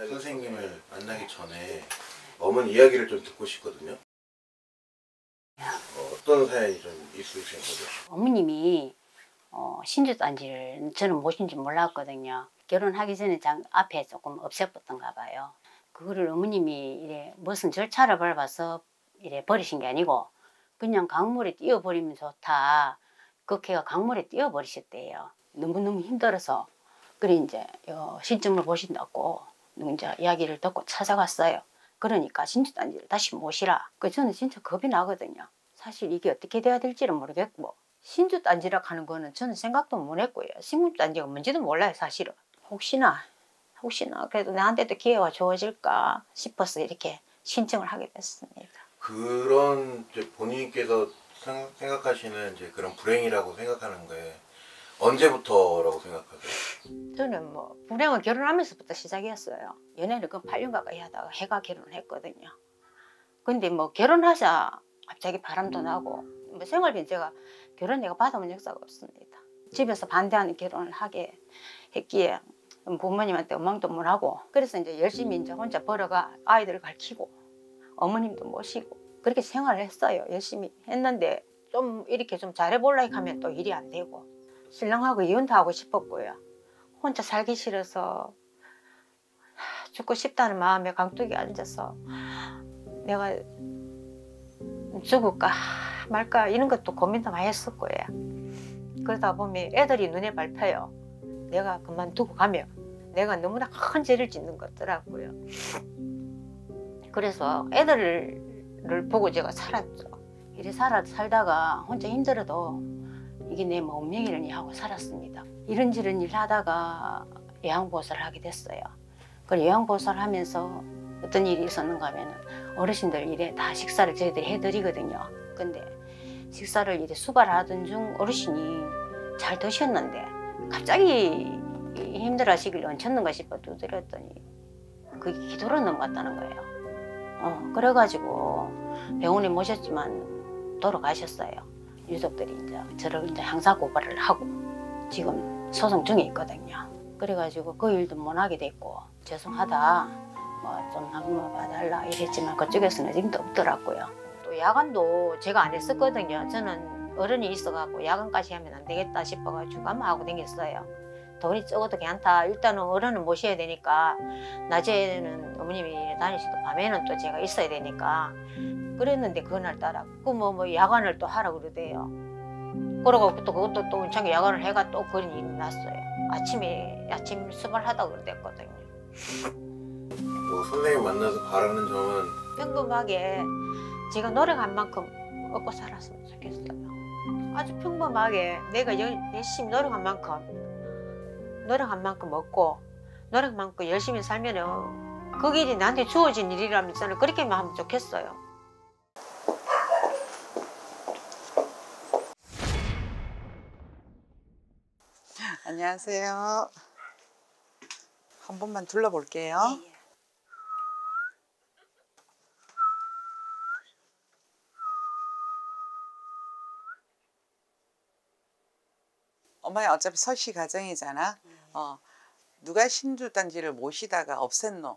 선생님을 만나기 전에 어머니 이야기를 좀 듣고 싶거든요. 어떤 사연이 좀 있으신 거죠? 어머님이 신주단지를 저는 모신지 몰랐거든요. 결혼하기 전에 앞에 조금 없애봤던가 봐요. 그거를 어머님이 이래 무슨 절차를 밟아서 이래 버리신 게 아니고 그냥 강물에 띄워버리면 좋다. 그 걔가 강물에 띄워버리셨대요. 너무너무 힘들어서. 그래 이제 신점을 보신다고 이제 이야기를 듣고 찾아갔어요. 그러니까 신주단지를 다시 모시라. 저는 진짜 겁이 나거든요. 사실 이게 어떻게 돼야 될지는 모르겠고 신주단지라고 하는 거는 저는 생각도 못 했고요. 신주단지가 뭔지도 몰라요 사실은. 혹시나 그래도 나한테도 기회가 주어질까 싶어서 이렇게 신청을 하게 됐습니다. 그런 이제 본인께서 생각하시는 이제 그런 불행이라고 생각하는 게 언제부터라고 생각하세요? 저는 뭐 불행은 결혼하면서부터 시작이었어요. 연애를 그 8년 가까이 하다가 해가 결혼을 했거든요. 근데 뭐 결혼하자 갑자기 바람도 나고 뭐 생활비 제가 결혼 내가 받아본 역사가 없습니다. 집에서 반대하는 결혼을 하게 했기에 부모님한테 원망도 못 하고 그래서 이제 열심히 이제 혼자 벌어가 아이들을 가르치고 어머님도 모시고 그렇게 생활을 했어요. 열심히 했는데 좀 이렇게 좀 잘해보려고 하면 또 일이 안 되고 신랑하고 이혼도 하고 싶었고요. 혼자 살기 싫어서 죽고 싶다는 마음에 강둑에 앉아서 내가 죽을까 말까 이런 것도 고민도 많이 했었고요. 그러다 보면 애들이 눈에 밟혀요. 내가 그만두고 가면 내가 너무나 큰 죄를 짓는 것 같더라고요. 그래서 애들을 보고 제가 살았죠. 이래 살다가 혼자 힘들어도 이게 내 운명이라니 하고 살았습니다. 이런저런 일 하다가 요양보호사를 하게 됐어요. 그리고 요양보호사를 하면서 어떤 일이 있었는가 하면 어르신들 일에 다 식사를 저희들이 해드리거든요. 근데 식사를 이래 수발하던 중 어르신이 잘 드셨는데 갑자기 힘들어하시길 얹혔는가 싶어 두드렸더니 그게 기도로 넘어갔다는 거예요. 그래가지고 병원에 모셨지만 돌아가셨어요. 유족들이 이제 저를 이제 형사 고발을 하고 지금 소송 중에 있거든요. 그래가지고 그 일도 못 하게 됐고 죄송하다 뭐 좀 한번 봐달라 이랬지만 그쪽에서는 아직도 없더라고요. 또 야간도 제가 안 했었거든요. 저는 어른이 있어갖고 야간까지 하면 안 되겠다 싶어가지고 아마 하고 다녔어요. 돈이 적어도 괜찮다. 일단은 어른은 모셔야 되니까 낮에는 어머님이 다니시고 밤에는 또 제가 있어야 되니까 그랬는데 그날따라 뭐 야간을 또 하라 그러대요. 그러고 또 그것도 또 운창에 야간을 해가 또 그런 일이 났어요. 아침 수발하다 그랬거든요. 뭐 선생님 만나서 바라는 점은 평범하게 제가 노력한 만큼 먹고 살았으면 좋겠어요. 아주 평범하게 내가 열심히 노력한 만큼 먹고 노력한 만큼 열심히 살면은 그 길이 나한테 주어진 일이라면 저는 그렇게만 하면 좋겠어요. 안녕하세요. 한 번만 둘러볼게요. 예. 엄마야 어차피 서씨 가정이잖아. 누가 신주단지를 모시다가 없앴노?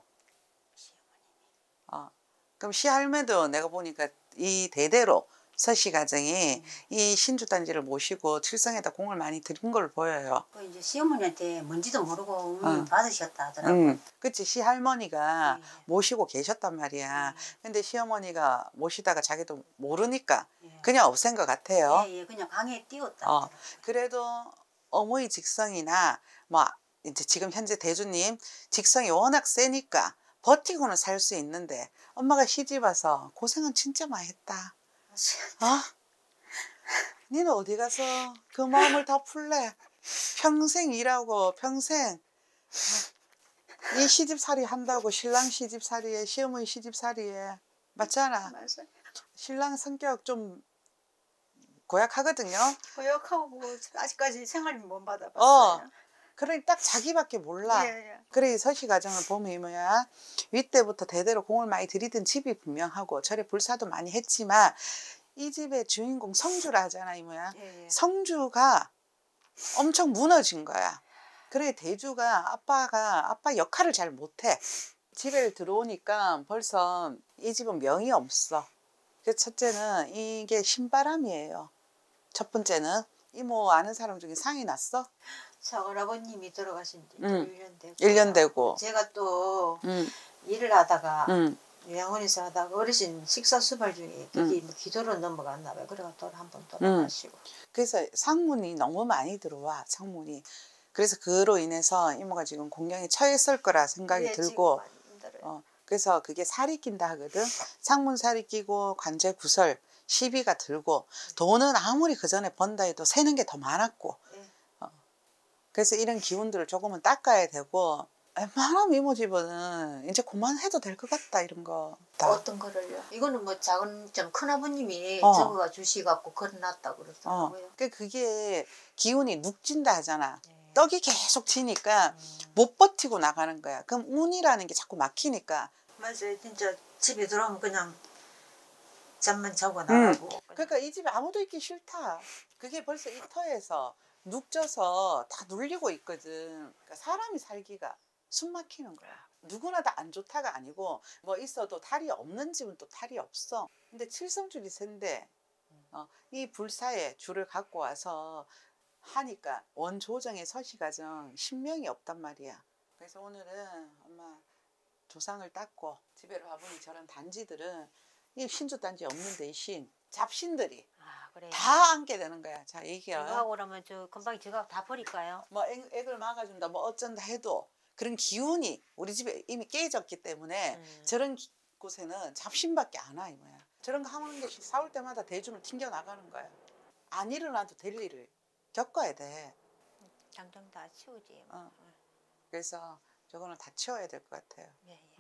그럼 시할매도 내가 보니까 이 대대로 서씨 가정이 이 신주단지를 모시고 칠성에다 공을 많이 들인 걸 보여요. 이제 시어머니한테 뭔지도 모르고 받으셨다 하더라고요. 그치, 시할머니가 모시고 계셨단 말이야. 근데 시어머니가 모시다가 자기도 모르니까 그냥 없앤 것 같아요. 그냥 강에 띄웠다. 그래도 어머니 직성이나 뭐 이제 지금 현재 대주님 직성이 워낙 세니까 버티고는 살 수 있는데 엄마가 시집 와서 고생은 진짜 많이 했다. 니는 어디 가서 그 마음을 다 풀래? 평생 일하고 평생 이 시집살이 한다고 신랑 시집살이에 시어머니 시집살이에 맞잖아. 맞아요. 신랑 성격 좀 고약하거든요. 고약하고 아직까지 생활비 못 받아봤어요. 그러니 딱 자기밖에 몰라. 그래 서씨 가정을 보면 이 뭐야 윗때부터 대대로 공을 많이 들이던 집이 분명하고 절에 불사도 많이 했지만 이 집의 주인공 성주라 하잖아 이 뭐야. 성주가 엄청 무너진 거야. 그래 대주가 아빠 역할을 잘 못해. 집에 들어오니까 벌써 이 집은 명이 없어. 그래서 첫째는 이게 신바람이에요. 첫 번째는 이모 아는 사람 중에 상이 났어? 사골아버님이 돌아가신 지 1년 되고 1년 되고. 제가 또 일을 하다가 응. 요양원에서 하다가 어르신 식사 수발 중에 그게 뭐 기도로 넘어갔나 봐요. 그래가 또 한 번 돌아가시고. 그래서 상문이 너무 많이 들어와. 상문이. 그래서 그로 인해서 이모가 지금 공경에 처했을 거라 생각이 예, 지금 들고 많이 힘들어요. 그래서 그게 살이 낀다 하거든. 상문 살이 끼고 관제 구설 시비가 들고 돈은 아무리 그 전에 번다 해도 새는 게 더 많았고 예. 그래서 이런 기운들을 조금은 닦아야 되고 웬만하면 이모 집은 이제 그만해도 될 것 같다 이런 거. 어떤 거를요? 이거는 뭐 작은 좀 큰 아버님이 저거가 주시갖고 걸어놨다 그러더라고요. 그게 기운이 눅진다 하잖아. 예. 떡이 계속 지니까 못 버티고 나가는 거야. 그럼 운이라는 게 자꾸 막히니까. 맞아요. 진짜 집에 들어오면 그냥 잠만 자고 나가고. 그러니까 이 집에 아무도 있기 싫다. 그게 벌써 이 터에서 눅져서 다 눌리고 있거든. 그러니까 사람이 살기가 숨 막히는 거야. 누구나 다 안 좋다가 아니고 뭐 있어도 탈이 없는 집은 또 탈이 없어. 근데 칠성줄이 센데 이 불사에 줄을 갖고 와서 하니까 원조정의 서시가정 신명이 없단 말이야. 그래서 오늘은 엄마 조상을 닦고 집에로 와보니 저런 단지들은 이 신주 단지 없는 대신 잡신들이 그래요. 다 안게 되는 거야. 자, 얘기야. 제가 오라면 저 금방 제가 다 버릴까요? 뭐 액을 막아준다, 뭐 어쩐다 해도 그런 기운이 우리 집에 이미 깨졌기 때문에 저런 곳에는 잡신밖에 안 와, 이모야. 저런 거 한 개씩 싸울 때마다 대중을 튕겨 나가는 거야. 안 일어나도 될 일을 겪어야 돼. 당장 다 치우지. 그래서 저거는 다 치워야 될 것 같아요. 예, 예.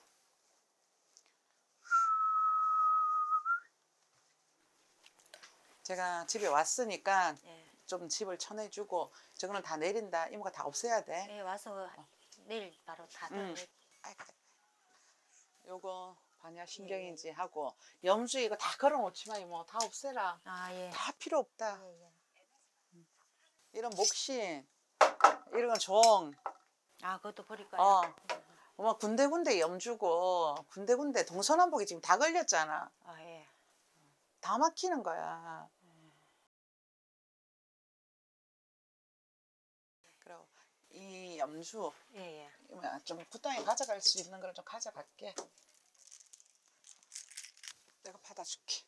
제가 집에 왔으니까 예. 좀 집을 쳐내주고 저거는 다 내린다. 이모가 다 없애야 돼. 예, 와서 내일 바로 다 요거 반야신경인지 하고 염주 이거 다 걸어놓지만 이모 다 없애라. 예. 다 필요 없다. 예, 예. 이런 목신 이런 건 종. 그것도 버릴까요? 엄마 군데군데 염주고 군데군데 동서남북이 지금 다 걸렸잖아. 예. 다 막히는 거야. 그리고 이 염주 예, 예. 좀 구덩이 가져갈 수 있는 걸 좀 가져갈게. 내가 받아줄게.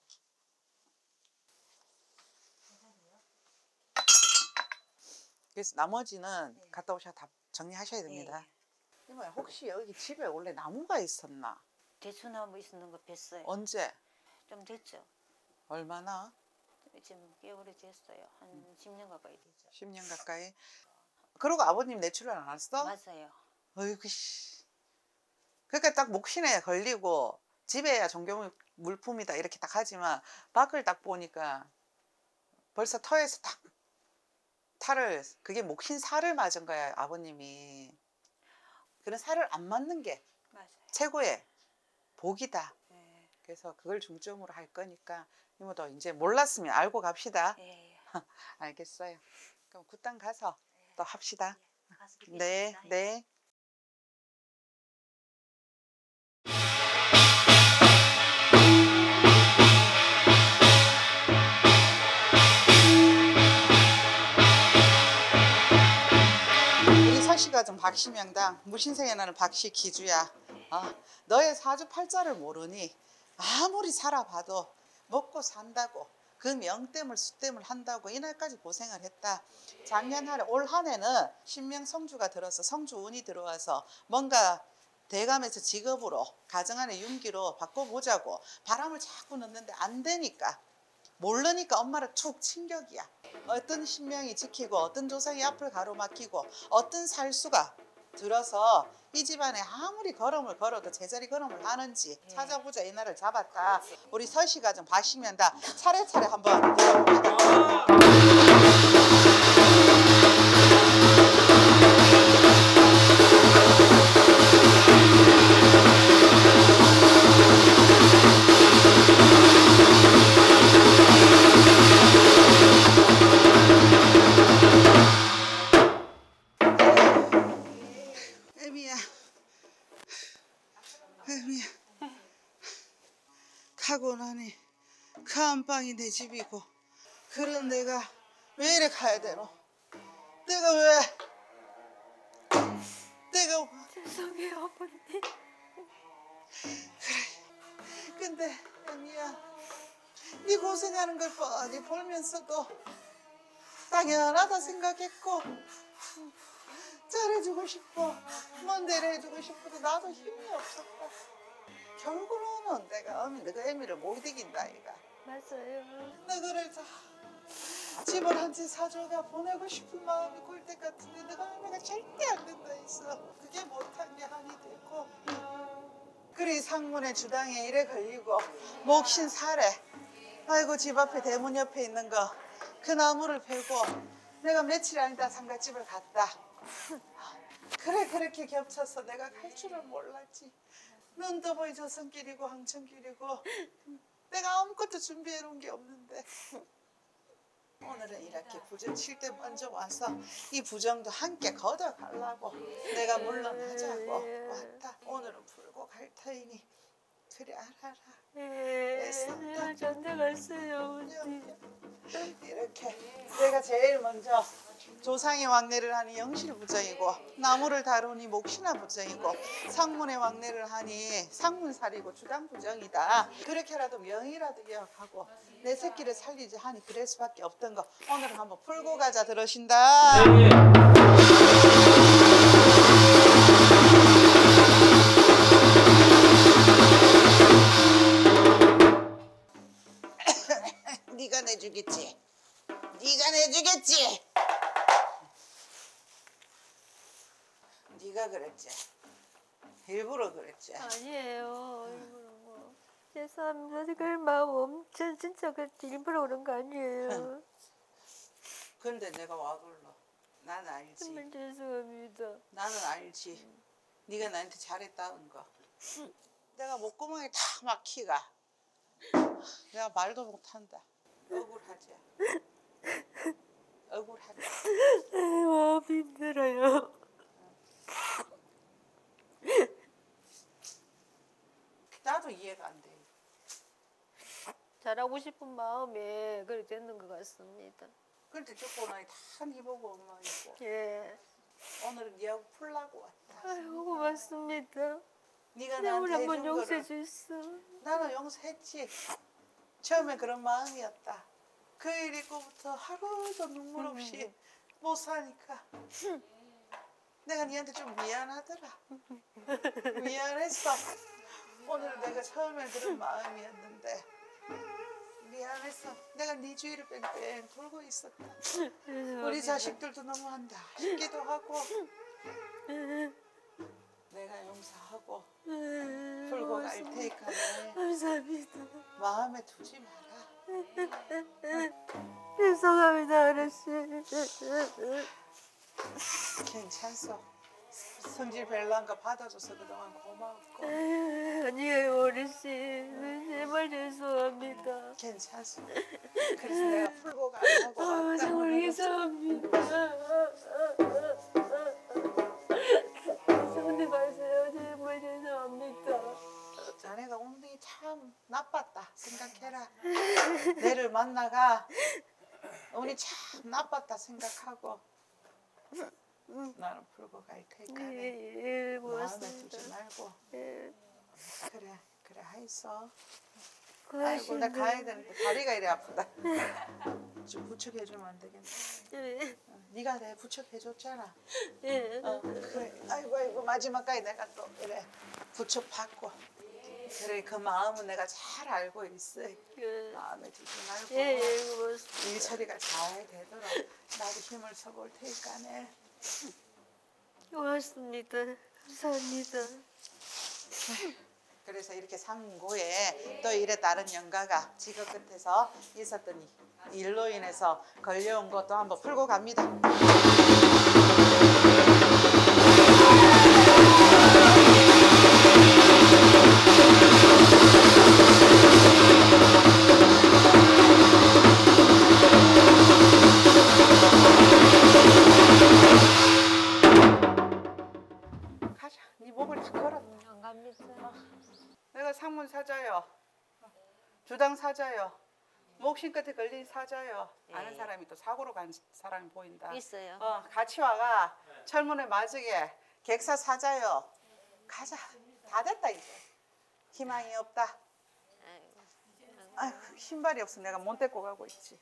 그래서 나머지는 갔다 오셔서 다 정리하셔야 됩니다. 이모야, 혹시 여기 집에 원래 나무가 있었나? 대추나무 있는 거 뵀어요. 언제? 좀 됐죠. 얼마나? 지금 꽤 오래됐어요. 한 10년 가까이 됐죠. 10년 가까이. 그러고 아버님 내출을 안 왔어? 맞아요. 어이구 씨. 그러니까 딱 목신에 걸리고 집에야 종교 물품이다 이렇게 딱 하지만 밖을 딱 보니까 벌써 터에서 딱 탈을 그게 목신 살을 맞은 거야 아버님이. 그런 살을 안 맞는 게 맞아요. 최고의 복이다. 예. 그래서 그걸 중점으로 할 거니까 이모도 이제 몰랐으면 알고 갑시다. 예, 예. 알겠어요. 그럼 굿당 가서 또 합시다. 가서 네, 뵙겠습니다. 네. 우리 서시가정 박씨명당 무신생에 나는 박씨 기주야. 너의 사주팔자를 모르니 아무리 살아봐도 먹고 산다고 그 명땜을 수땜을 한다고 이날까지 고생을 했다. 작년 올 한 해는 신명 성주가 들어서 성주운이 들어와서 뭔가 대감에서 직업으로 가정안의 윤기로 바꿔보자고 바람을 자꾸 넣는데 안 되니까 모르니까 엄마를 툭 충격이야. 어떤 신명이 지키고 어떤 조상이 앞을 가로막히고 어떤 살수가 들어서 이 집안에 아무리 걸음을 걸어도 제자리 걸음을 하는지 찾아보자 이날을 잡았다. 우리 서시가정 박씨명당 차례차례 한번 들어봅니다. 애미야 미안. 가고 나니 그 안방이 내 집이고 그런 내가 왜 이래 가야 되노? 내가 왜? 내가 죄송해요 어머니. 근데 미안. 네 고생하는 걸 뻔히 보면서도 당연하다 생각했고 잘해주고 싶어. 먼 데를 해주고 싶어도 나도 힘이 없었다. 결국은 내가 너가 애미를 못 이긴다 이가. 맞아요. 나 그래서 집을 한 채 사줘가 보내고 싶은 마음이 굴 때 같은데 내가 절대 안 된다 했어. 그게 못한 게 한이 됐고 그리 상문의 주당에 이래 걸리고 목신 사래. 아이고 집 앞에 대문 옆에 있는 거 그 나무를 베고 내가 며칠 아니다 상갓집을 갔다. 그래 그렇게 겹쳐서 내가 갈 줄을 몰랐지. 눈도 보이 조선길이고 황천길이고 내가 아무것도 준비해 놓은 게 없는데 오늘은 이렇게 부정 칠 때 먼저 와서 이 부정도 함께 걷어가려고 내가 물러나자고 왔다. 오늘은 풀고 갈 터이니 그래 알아라. 애썼다. 전대갔어요. 이렇게 내가 제일 먼저 조상의 왕래를 하니 영실부정이고 나무를 다루니 목신화 부정이고 상문의 왕래를 하니 상문살이고 주당부정이다. 그렇게라도 명이라도 기억하고 내 새끼를 살리지 하니 그럴 수밖에 없던 거 오늘은 한번 풀고 가자. 들으신다. 네가 내주겠지. 네가 내주겠지. 네가 그랬지. 일부러 그랬지. 아니에요. 일부러 뭐. 죄송합니다. 그 마음 엄청 진짜 그 일부러 그런 거 아니에요. 근데 내가 와 불러. 나는 알지. 정말 죄송합니다. 나는 알지. 네가 나한테 잘했다는 거. 내가 목구멍에 다 막히가. 내가 말도 못한다. 억울하지. 억울하지. 마음 힘들어요. 나도 이해가 안 돼. 잘하고 싶은 마음에 그렇게 됐는 것 같습니다. 근데 죽고 나니 다 네 보고 엉망이고. 예. 오늘은 네하고 풀라고 왔다. 아이고 고맙습니다. 네가 내 오늘 나한테 한번 해준 용서해 거를 주있어. 나는 용서했지. 처음에 그런 마음이었다. 그 일 있고부터 하루도 눈물 없이 못 사니까 내가 니한테 좀 미안하더라. 미안했어. 오늘 내가 처음에 그런 마음이었는데 미안했어. 내가 네 주위를 뺑뺑 돌고 있었다. 우리 자식들도 너무한다 싶기도 하고 내가 용서하고 풀고 갈 테니까 감사합니다. 마음에 두지 마라. 죄송합니다 아저씨. 괜찮소. 성질 별난 거 받아줘서 그동안 고마웠고. 아니에요 어르신. 제발 죄송합니다. 괜찮소. 그래서 내가 풀고 가려고 왔다. 정말 죄송합니다. 손님 가세요. 제발 죄송합니다. 자네가 운이 참 나빴다 생각해라. 내를 만나가 운이 참 나빴다 생각하고 나는 풀고 갈 테니까 예, 마음에 고맙습니다. 두지 말고 예. 그래 하이소. 아이고 고맙습니다. 나 가야 되는데 다리가 이래 아프다. 좀 부축해주면 안 되겠나? 예. 네가 내 부축해줬잖아. 예. 그래. 아이고 마지막까지 내가 또 그래 부축 받고 그래 그 마음은 내가 잘 알고 있어. 예. 마음에 두지 말고 예, 고맙습니다. 일 처리가 잘 되도록 나도 힘을 써볼 테니까네. 고맙습니다. 감사합니다. 그래서 이렇게 상고에 또 일에 따른 영가가 직업 끝에서 있었던 일로 인해서 걸려온 것도 한번 풀고 갑니다. 가자. 네 목을 다 걸었다. 안 갑니다. 내가 상문 사자요. 주당 사자요. 목신 끝에 걸린 사자요. 아는 사람이 또 사고로 간 사람이 보인다. 있어요. 같이 와가 철문에 맞으게 객사 사자요. 가자. 다 됐다 이제. 희망이 없다. 아이고, 신발이 없어. 내가 못 데리고 가고 있지.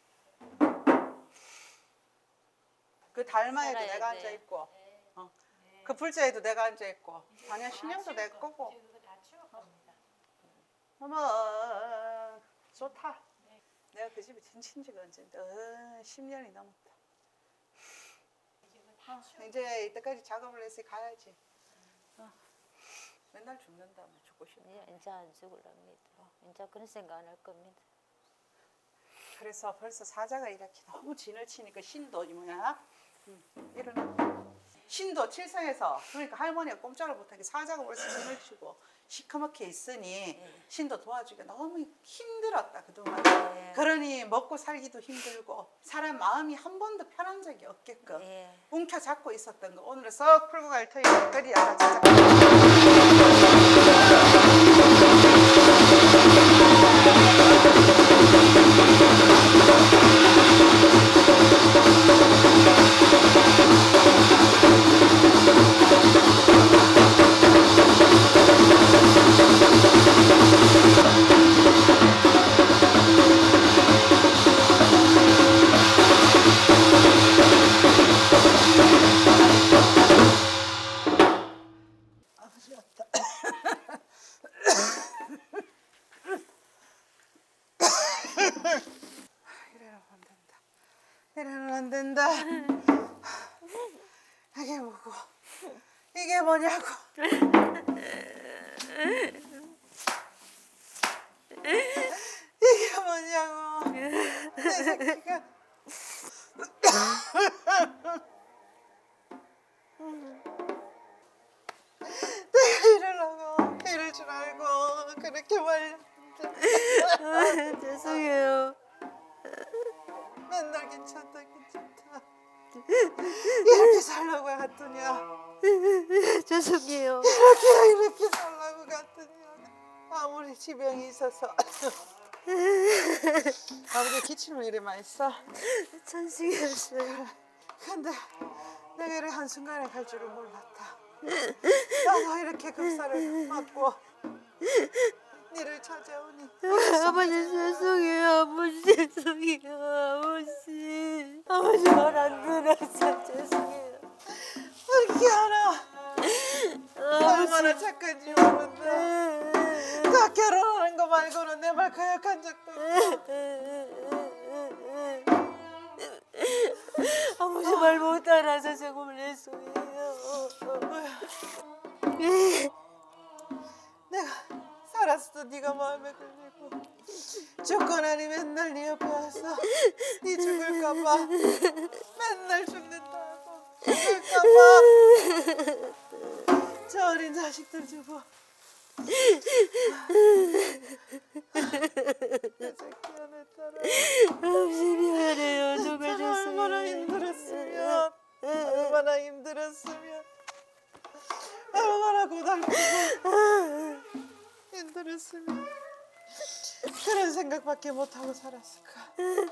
그 달마에도 살아야 내가 돼. 앉아 있고, 그 불자에도 내가 앉아 있고, 반야 신령도 내 거고. 어머, 좋다. 내가 그 집에 친지가 언제인데, 10년이 넘었다. 이제 이때까지 작업을 해서 가야지. 맨날 죽는다며 죽고 싶다. 이제 안 죽을랍니다. 이제 그런 생각 안 할 겁니다. 그래서 벌써 사자가 이렇게 너무 진을 치니까 신도 이 뭐야? 일어나. 신도 칠성에서 그러니까 할머니가 꼼짝을 못하게 사자가 벌써 진을 치고 시커멓게 있으니 신도 도와주기가 너무 힘들었다 그동안. 그러니 먹고 살기도 힘들고 사람 마음이 한 번도 편한 적이 없게끔 움켜잡고 있었던 거 오늘은 썩 풀고 갈 터이니 그리 알아. 이래는 안 된다. 이게 뭐고? 이게 뭐냐고? 이게 뭐냐고? 내 새끼가. 내가 이러려고 이럴 줄 알고 그렇게 말렸는데. 죄송해요. 맨날 괜찮다 괜찮다 이렇게 살라고 갔더니야. 죄송해요. 이렇게 살라고 갔더니야. 아무리 지병이 있어서 아버지 기침을 이래 많이 써. 천식이었어요. 근데 내가 이렇게 한순간에 갈 줄은 몰랐다. 나도 이렇게 급사를 맞고 니를 찾아오니. 아버지 죄송해요. 아버지 죄송해요. 아버지 말 안 들었어. 죄송해요. 이렇게 하나 얼마나 착한지 모른다. 다 결혼하는 거 말고는 내 말 거역한 적도 없고. 아버지 말 못 알아서 정말 죄송해요. 내가 살았어 네가 마음에 걸리고 죽고 나니 맨날 네 옆에 와서 네 죽을까봐 맨날 죽는다고 죽을까봐 저 어린 자식들 주고 내 새끼야 내 딸아. 아버지 미안해요. 정말 얼마나 죄송해요. 힘들었으면 얼마나 힘들었으면 얼마나 고달프고 힘들었으면 그런 생각밖에 못하고 살았을까.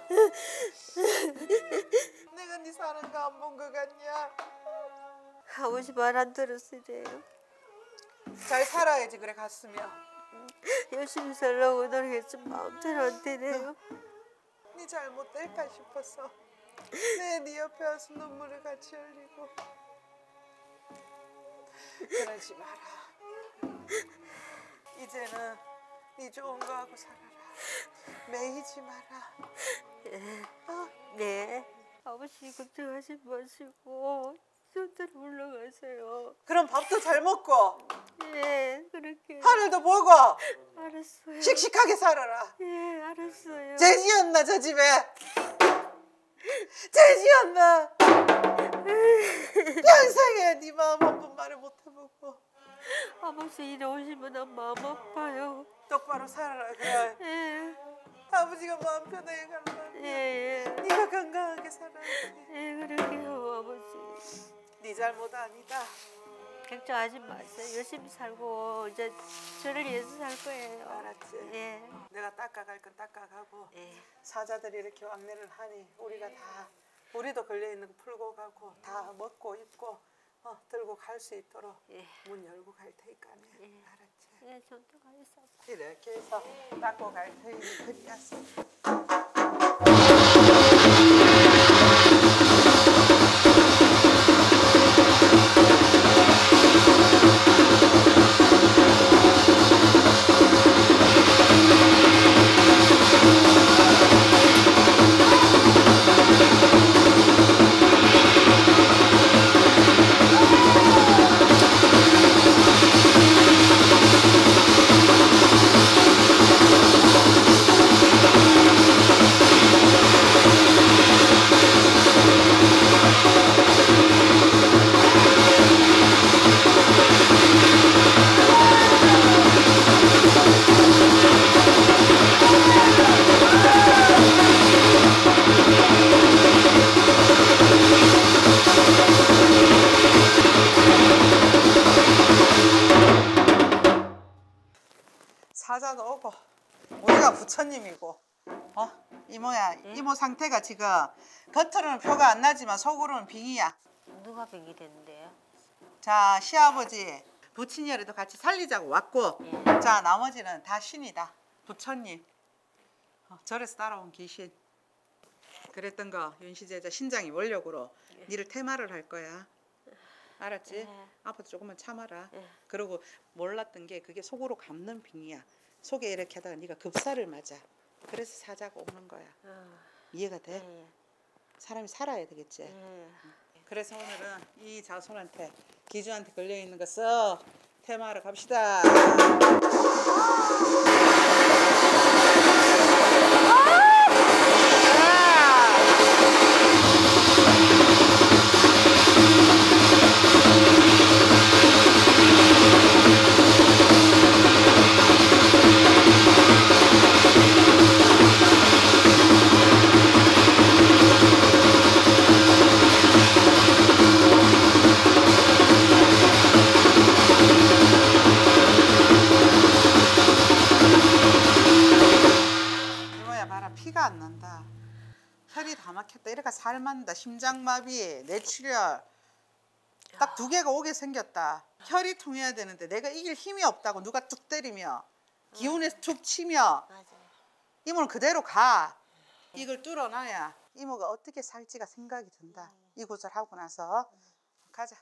내가 네 사는 거 안 본 거 같냐. 아버지 말 안 들었으래요. 잘 살아야지 그래 갔으면. 열심히 살려고 노력했지만 마음대로 안 되네요. 네 잘못 될까 싶어서 네 옆에 와서 눈물을 같이 흘리고. 그러지 마라. 이제는 네 좋은 거 하고 살아라. 매이지 마라. 네. 아버지 걱정하지 마시고 손대로 올라가세요. 그럼 밥도 잘 먹고 네, 그렇게. 하늘도 보고 알았어요. 씩씩하게 살아라. 네, 알았어요. 죄지었나 저 집에? 죄지었나? 평생에 네 마음 한 번 말을 못 해보고. 아버지 이리 오시면 난 마음 아파요. 똑바로 살아라 그래. 예, 아버지가 마음 편하게 가려면 예, 네가 건강하게 살아야 돼. 예, 그럴게요, 아버지. 네 잘못 아니다. 걱정하지 마세요. 열심히 살고 이제 저를 위해서 살 거예요. 알았지? 예. 내가 닦아갈 건 닦아가고 예. 사자들이 이렇게 왕래를 하니 우리가 다 우리도 걸려있는 거 풀고 가고 다 먹고 입고 들고 갈 수 있도록 예. 문 열고 갈 테니까네. 예. 알았지? 예, 저도 가겠습니다. 이렇게 해서 닦고 갈 테니 그리였어. 사자도 오고 우리가 부처님이고 이모야 이모 상태가 지금 겉으로는 표가 안 나지만 속으로는 빙이야. 누가 병이 됐는데요? 자 시아버지 부친녀리도 같이 살리자고 왔고 예. 자 나머지는 다 신이다. 부처님 절에서 따라온 귀신 그랬던 거 윤시제자 신장이 원력으로 니를 퇴마를 할 거야. 알았지? 예. 앞으로 조금만 참아라. 예. 그리고 몰랐던 게 그게 속으로 감는 빙이야. 속에 이렇게 하다가 네가 급사를 맞아. 그래서 사자가 오는 거야. 이해가 돼? 예. 사람이 살아야 되겠지? 예. 그래서 오늘은 이 자손한테 기주한테 걸려있는 거 써 테마하러 갑시다. 이모야 봐라 피가 안 난다. 혈이 다 막혔다. 이래가 살만다. 심장마비, 뇌출혈 딱 두 개가 오게 생겼다. 혈이 통해야 되는데 내가 이길 힘이 없다고 누가 툭 때리며 기운에서 툭 치며 맞아요. 이모는 그대로 가. 이걸 뚫어놔야 이모가 어떻게 살지가 생각이 든다. 이 구절 하고 나서 가자.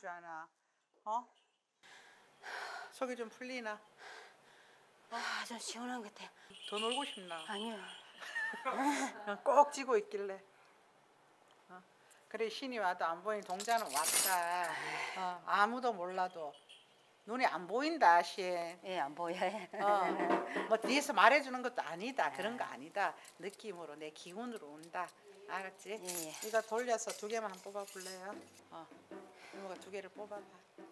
줄 아나? 어? 속이 좀 풀리나? 좀 시원한 것 같아. 더 놀고 싶나? 아니요. 꼭 쥐고 있길래. 그래 신이 와도 안 보이는 동자는 왔다. 아무도 몰라도 눈이 안 보인다 신. 예, 안 보여요. 뭐 뒤에서 말해주는 것도 아니다. 그런 거 아니다. 느낌으로 내 기운으로 온다. 알았지? 예. 이거 돌려서 2개만 한번 뽑아볼래요? 이모가 2개를 뽑아봐.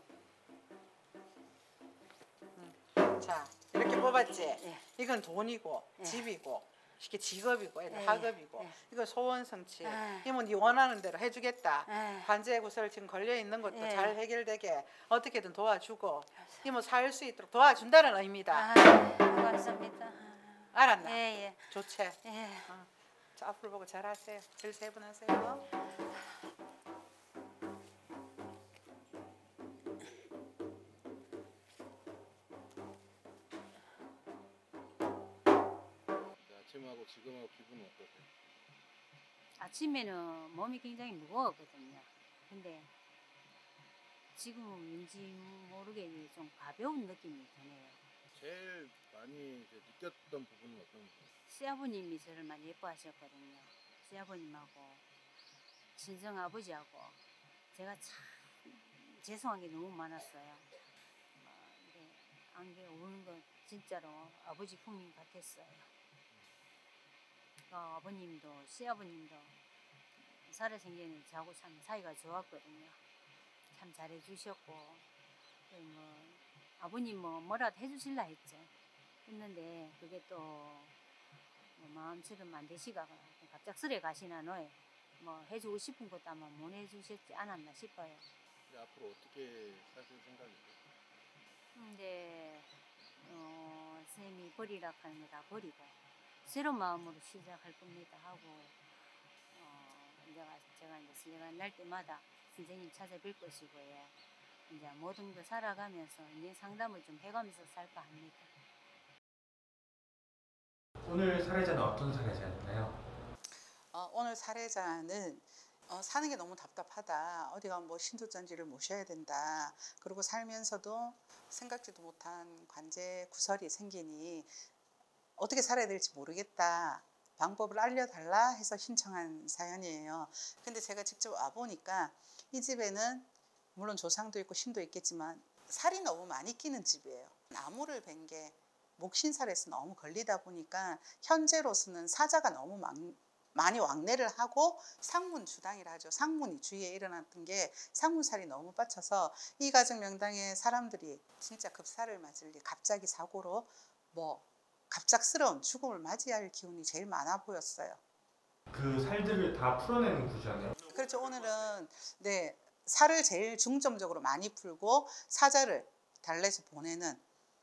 자 이렇게 뽑았지? 예. 이건 돈이고 예. 집이고 이게 직업이고 예. 학업이고 예. 이거 소원성취. 예. 이모 네 원하는 대로 해주겠다. 예. 관제 구설 지금 걸려 있는 것도 예. 잘 해결되게 어떻게든 도와주고 이모 살 수 있도록 도와준다는 의미다. 감사합니다. 알았나? 예. 좋지? 예. 자 앞으로 보고 잘하세요. 글 3분 하세요. 아침하고 지금하고 기분은 어떠세요? 아침에는 몸이 굉장히 무거웠거든요. 근데 지금은 왠지 모르게 좀 가벼운 느낌이 드네요. 제일 많이 이제 느꼈던 부분은 어떤 거예요? 시아버님이 저를 많이 예뻐하셨거든요. 시아버님하고 친정아버지하고 제가 참 죄송한 게 너무 많았어요. 근데 안개 우는 거 진짜로 아버지 품인 같았어요. 아버님도 시아버님도 살아생전에 저하고 참 사이가 좋았거든요. 참 잘해주셨고 뭐 아버님 뭐라도 해주실라 했죠. 했는데 그게 또 뭐 마음처럼 안 되시가 갑작스레 가시나 노에 뭐 해주고 싶은 것도 아마 못 해주셨지 않았나 싶어요. 이제 앞으로 어떻게 사실 생각이세요? 근데 쌤이 버리라 하는 거 다 버리고 새로운 마음으로 시작할 겁니다 하고 제가 이제 날 때마다 선생님 찾아뵐 것이고요. 이제 모든 거 살아가면서 인연 상담을 좀 해가면서 살까 합니다. 오늘 사례자는 어떤 사례자였나요? 오늘 사례자는 사는 게 너무 답답하다. 어디 가면 뭐 신도전지를 모셔야 된다. 그리고 살면서도 생각지도 못한 관제 구설이 생기니 어떻게 살아야 될지 모르겠다. 방법을 알려달라 해서 신청한 사연이에요. 근데 제가 직접 와보니까 이 집에는 물론 조상도 있고 신도 있겠지만 살이 너무 많이 끼는 집이에요. 나무를 벤 게 목신살에서 너무 걸리다 보니까 현재로서는 사자가 너무 많이 왕래를 하고 상문 주당이라 하죠. 상문이 주위에 일어났던 게 상문살이 너무 빡쳐서 이 가정 명당에 사람들이 진짜 급사를 맞을 리 갑자기 사고로 뭐 갑작스러운 죽음을 맞이할 기운이 제일 많아 보였어요. 그 살들을 다 풀어내는 구조네요. 그렇죠. 오늘은 네 살을 제일 중점적으로 많이 풀고 사자를 달래서 보내는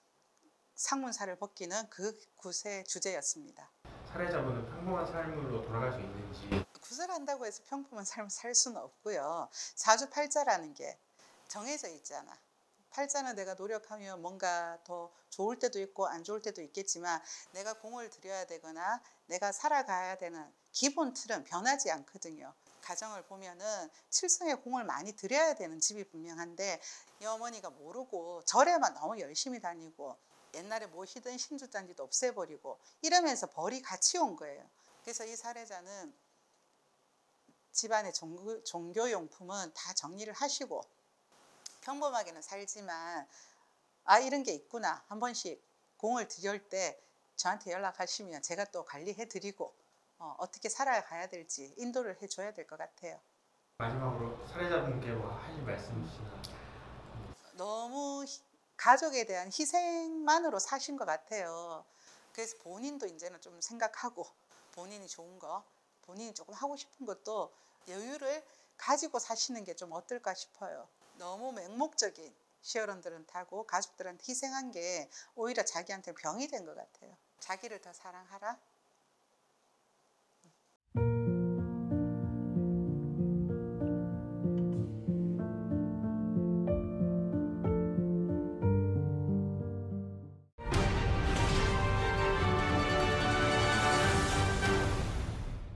상문살을 벗기는 그 굿의 주제였습니다. 사례자분은 평범한 삶으로 돌아갈 수 있는지. 구설한다고 해서 평범한 삶을 살 수는 없고요. 사주팔자라는 게 정해져 있잖아. 팔자는 내가 노력하면 뭔가 더 좋을 때도 있고 안 좋을 때도 있겠지만 내가 공을 들여야 되거나 내가 살아가야 되는 기본 틀은 변하지 않거든요. 가정을 보면은 칠성에 공을 많이 들여야 되는 집이 분명한데 이 어머니가 모르고 절에만 너무 열심히 다니고 옛날에 모시던 신주단지도 없애버리고 이러면서 벌이 같이 온 거예요. 그래서 이 사례자는 집안의 종교용품은 다 정리를 하시고 평범하게는 살지만 이런 게 있구나 한 번씩 공을 들여올 때 저한테 연락하시면 제가 또 관리해드리고 어떻게 살아가야 될지 인도를 해줘야 될 것 같아요. 마지막으로 사례자분께 하실 말씀 있으시나요? 너무 가족에 대한 희생만으로 사신 것 같아요. 그래서 본인도 이제는 좀 생각하고 본인이 좋은 거 본인이 조금 하고 싶은 것도 여유를 가지고 사시는 게 좀 어떨까 싶어요. 너무 맹목적인 시어른들한테하고 가족들한테 희생한 게 오히려 자기한테 병이 된 것 같아요. 자기를 더 사랑하라.